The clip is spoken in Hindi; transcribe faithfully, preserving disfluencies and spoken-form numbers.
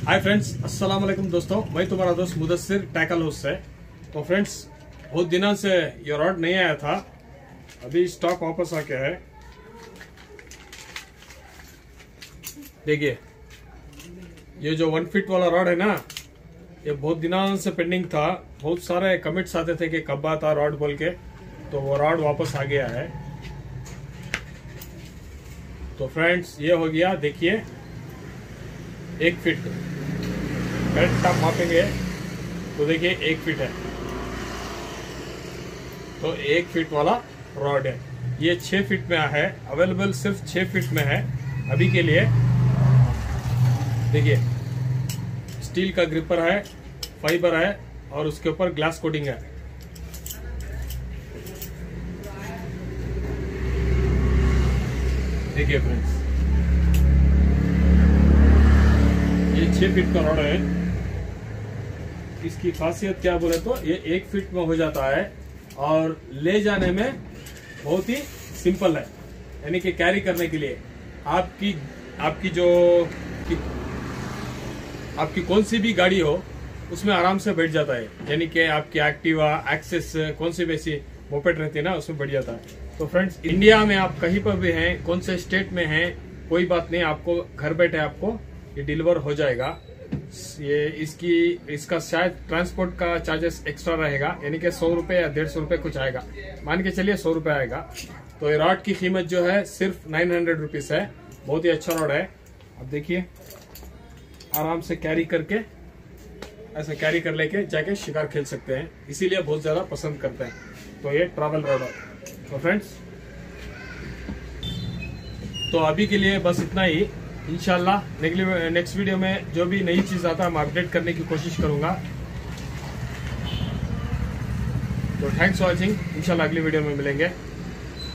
हाय फ्रेंड्स, अस्सलाम वालेकुम दोस्तों। मैं तुम्हारा दोस्त मुदस्सिर टैकल हाउस से। तो फ्रेंड्स, बहुत दिनों से ये रॉड नहीं आया था, अभी स्टॉक वापस आके है। देखिए, ये जो वन फीट वाला रॉड है ना, ये बहुत दिनों से पेंडिंग था। बहुत सारे कमेंट्स आते थे कि कब आता रॉड बोल के, तो वो रॉड वापस आ गया है। तो फ्रेंड्स, ये हो गया। देखिए, एक फीट करेक्ट आप मापेंगे तो देखिए एक फीट है, तो एक फीट वाला रॉड है। ये छह फीट में है, अवेलेबल सिर्फ छह फीट में है अभी के लिए। देखिए, स्टील का ग्रिपर है, फाइबर है और उसके ऊपर ग्लास कोटिंग है। देखिए फ्रेंड्स, ये छह फीट का रॉड है। इसकी खासियत क्या बोले तो ये एक फीट में हो जाता है और ले जाने में बहुत ही सिंपल है, यानी कि कैरी करने के लिए आपकी आपकी जो की, आपकी कौन सी भी गाड़ी हो उसमें आराम से बैठ जाता है। यानी कि आपकी एक्टिवा, एक्सेस, कौन सी भी ऐसी मोपेड रहती है ना, उसमें बैठ जाता है। तो फ्रेंड्स, इंडिया में आप कहीं पर भी हैं, कौन से स्टेट में हैं, कोई बात नहीं, आपको घर बैठे आपको ये डिलीवर हो जाएगा। ये इसकी इसका शायद ट्रांसपोर्ट का चार्जेस एक्स्ट्रा रहेगा, यानी कि सौ रुपए या डेढ़ सौ रुपए कुछ आएगा, मान के चलिए सौ रुपए आएगा। तो ये रॉड की कीमत जो है सिर्फ नाइन हंड्रेड रुपीज है। बहुत ही अच्छा रॉड है। अब देखिए, आराम से कैरी करके, ऐसे कैरी कर लेके जाके शिकार खेल सकते हैं, इसीलिए बहुत ज्यादा पसंद करते हैं। तो ये ट्रैवल रॉड है। तो फ्रेंड्स, तो अभी के लिए बस इतना ही। इंशाल्लाह नेक्स्ट वीडियो में जो भी नई चीज आता है मैं अपडेट करने की कोशिश करूंगा। तो थैंक्स फॉर वॉचिंग। इंशाल्लाह अगली वीडियो में मिलेंगे।